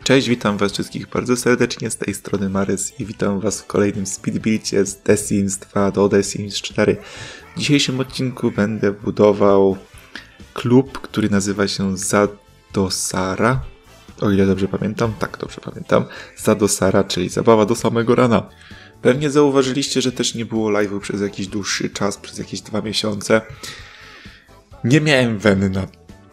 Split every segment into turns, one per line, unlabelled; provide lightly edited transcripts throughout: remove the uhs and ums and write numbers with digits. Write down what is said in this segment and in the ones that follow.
Cześć, witam was wszystkich bardzo serdecznie, z tej strony Marys i witam was w kolejnym speedbuildzie z The Sims 2 do The Sims 4. W dzisiejszym odcinku będę budował klub, który nazywa się Zadosara. O ile dobrze pamiętam, tak dobrze pamiętam. Zadosara, czyli zabawa do samego rana. Pewnie zauważyliście, że też nie było live'u przez jakiś dłuższy czas, przez jakieś 2 miesiące. Nie miałem weny na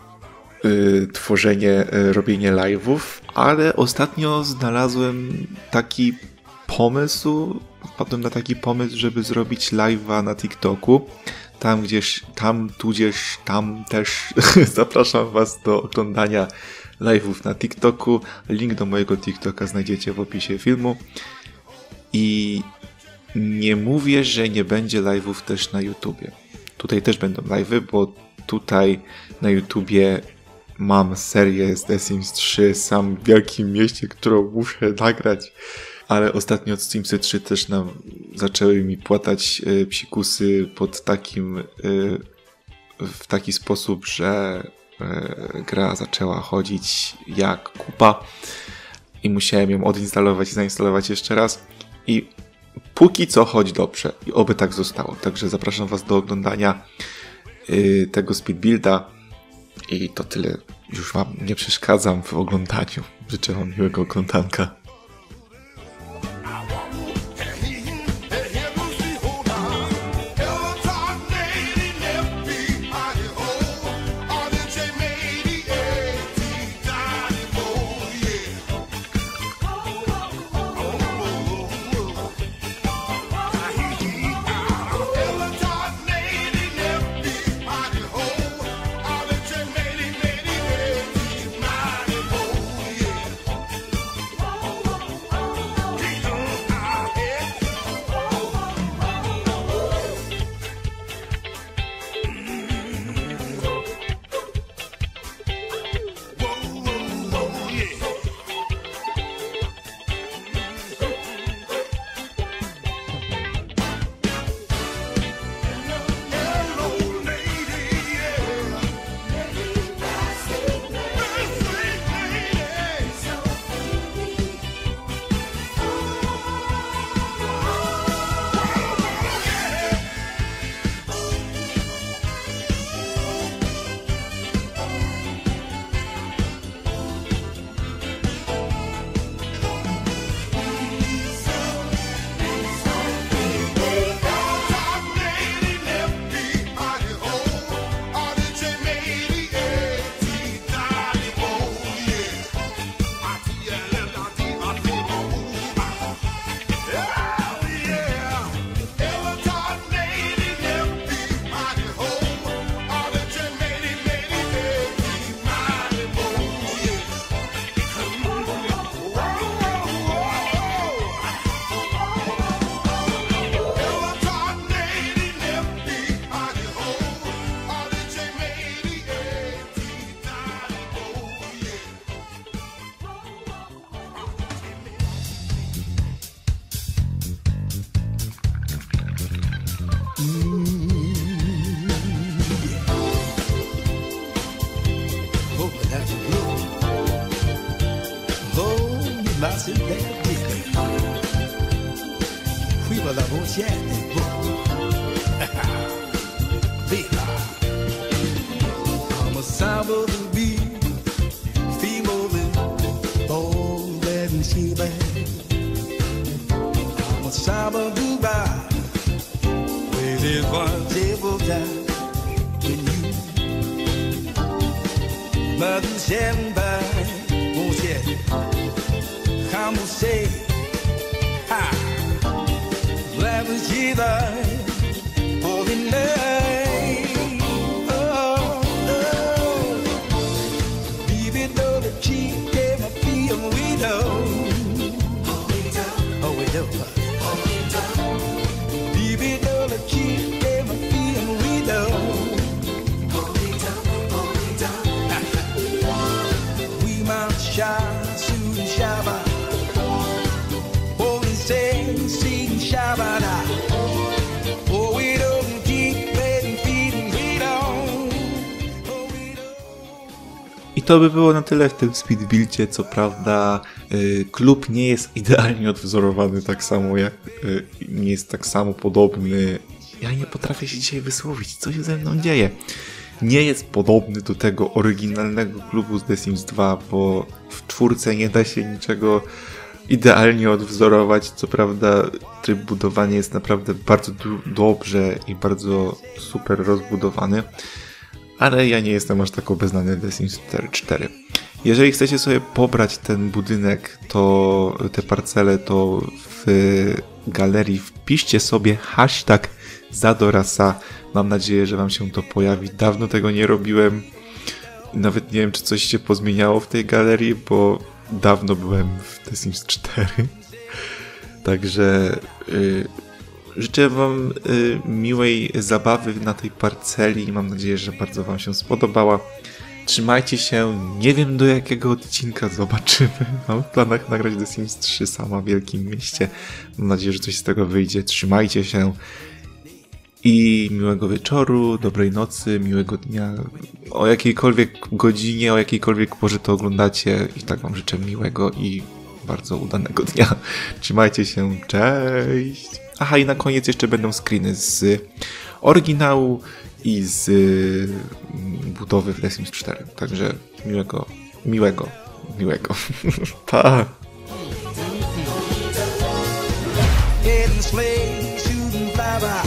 robienie live'ów, ale ostatnio znalazłem taki pomysł, wpadłem na taki pomysł, żeby zrobić live'a na TikToku. Tam też zapraszam was do oglądania live'ów na TikToku. Link do mojego TikToka znajdziecie w opisie filmu. I nie mówię, że nie będzie live'ów też na YouTubie. Tutaj też będą live'y, bo tutaj na YouTubie mam serię z The Sims 3, sam w wielkim mieście, którą muszę nagrać, ale ostatnio od Simsy 3 też zaczęły mi płatać psikusy w taki sposób, że gra zaczęła chodzić jak kupa i musiałem ją odinstalować i zainstalować jeszcze raz i póki co chodzi dobrze i oby tak zostało. Także zapraszam was do oglądania tego speedbuilda i to tyle. Już wam nie przeszkadzam w oglądaniu. Życzę wam miłego oglądanka.
Shabba,
to by było na tyle w tym speedbuildzie. Co prawda klub nie jest idealnie odwzorowany tak samo jak nie jest tak samo podobny. Ja nie potrafię się dzisiaj wysłowić, co się ze mną dzieje. Nie jest podobny do tego oryginalnego klubu z The Sims 2, bo w 4 nie da się niczego idealnie odwzorować. Co prawda tryb budowania jest naprawdę bardzo dobrze i bardzo super rozbudowany, ale ja nie jestem aż tak obeznany w The Sims 4. Jeżeli chcecie sobie pobrać ten budynek, to te parcele, to w galerii wpiszcie sobie hashtag Zadorasa. Mam nadzieję, że wam się to pojawi. Dawno tego nie robiłem. Nawet nie wiem, czy coś się pozmieniało w tej galerii, bo dawno byłem w The Sims 4. Także życzę wam miłej zabawy na tej parceli i mam nadzieję, że bardzo wam się spodobała. Trzymajcie się, nie wiem do jakiego odcinka, zobaczymy. Mam w planach nagrać The Sims 3 sama w wielkim mieście. Mam nadzieję, że coś z tego wyjdzie. Trzymajcie się i miłego wieczoru, dobrej nocy, miłego dnia. O jakiejkolwiek godzinie, o jakiejkolwiek porze to oglądacie i tak wam życzę miłego i bardzo udanego dnia. Trzymajcie się, cześć! Aha, i na koniec jeszcze będą screeny z oryginału i z budowy w The Sims 4. Także miłego. Pa!
In the sleigh, shooting fly by.